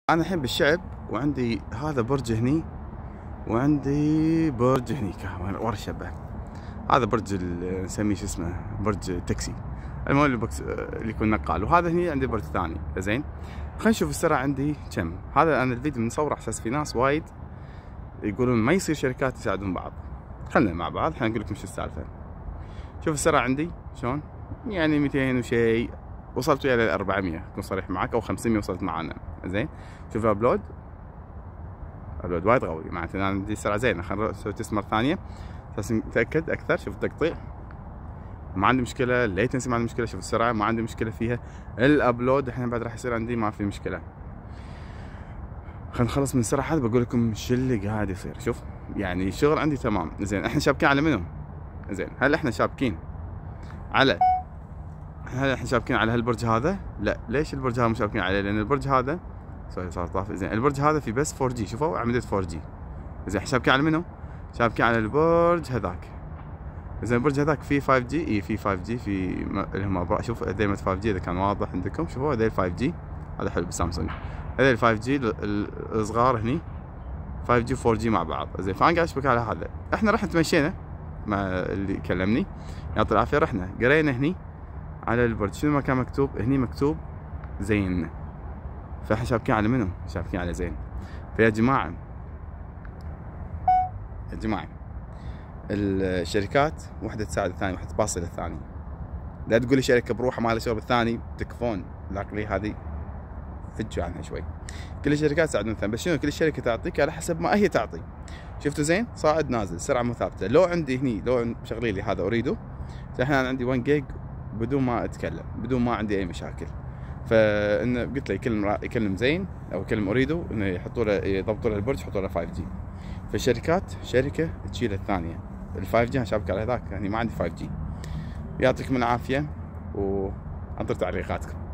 انا الحين بالشعب وعندي هذا برج هني وعندي برج هني ورا الشبه. هذا برج نسميه شو اسمه برج تاكسي، المهم اللي يكون نقال. وهذا هني عندي برج ثاني. زين خلينا نشوف السرعه عندي كم. هذا انا الفيديو مصور على اساس في ناس وايد يقولون ما يصير شركات يساعدون بعض. خلنا مع بعض الحين اقول لكم شو السالفه. شوف السرعه عندي شلون، يعني 200 وشيء، وصلت ويا ل 400 اكون صريح معك، او 500 وصلت معانا. زين شوف ابلود وايد قوي، معناته انا عندي سرعه زينه. خلينا نسوي تست مره ثانيه بس نتاكد اكثر. شوف التقطيع ما عندي مشكله، الليتنسي ما عندي مشكله، شوف السرعه ما عندي مشكله فيها، الابلود الحين بعد راح يصير عندي ما في مشكله. خلينا نخلص من السرعه هذا بقول لكم شو اللي قاعد يصير. شوف يعني الشغل عندي تمام. زين احنا شابكين على منو؟ زين هل احنا شابكين على هالبرج هذا؟ لا. ليش البرج هذا مو شابكين عليه؟ لان البرج هذا صار طافي. زين البرج هذا في بس 4G، شوفوا اعمده 4G. زين احنا شابكين على منو؟ شابكين على البرج هذاك. زين البرج هذاك فيه 5G، اي فيه 5G في اللي هم شوف دائما 5G اذا كان واضح عندكم. شوفوا هذول 5G، هذا حلو بالسامسونج. هذول 5G الصغار هني 5G و 4G مع بعض. زين فانا قاعد اشبك على هذا. احنا رحنا تمشينا مع اللي كلمني يعطي العافيه، رحنا قرينا هني على البرج شنو ما كان مكتوب هني، مكتوب زين. فاحنا شابكين على منو؟ شابكين على زين. فيا جماعه الشركات واحده تساعد الثانيه، واحده تباصل الثاني. لا تقول لي شركه بروحها ما لها شغل بالثاني، تكفون العقليه هذه فجوا عنها شوي. كل الشركات تساعدون الثاني، بس شنو كل الشركه تعطيك على حسب ما هي تعطي. شفتوا زين صاعد نازل سرعه مو ثابته. لو عندي هني لو مشغلين لي هذا اريده، الحين انا عندي 1 جيج بدون ما اتكلم، بدون ما عندي اي مشاكل. فانه قلت له يكلم زين او يكلم اريدو انه يحطوا له يضبطوا له البرج، يحطوا له 5G. فالشركات شركه تشيل الثانيه. ال 5G انا شابك على هذاك، يعني ما عندي 5G. يعطيكم العافيه وانطر تعليقاتكم.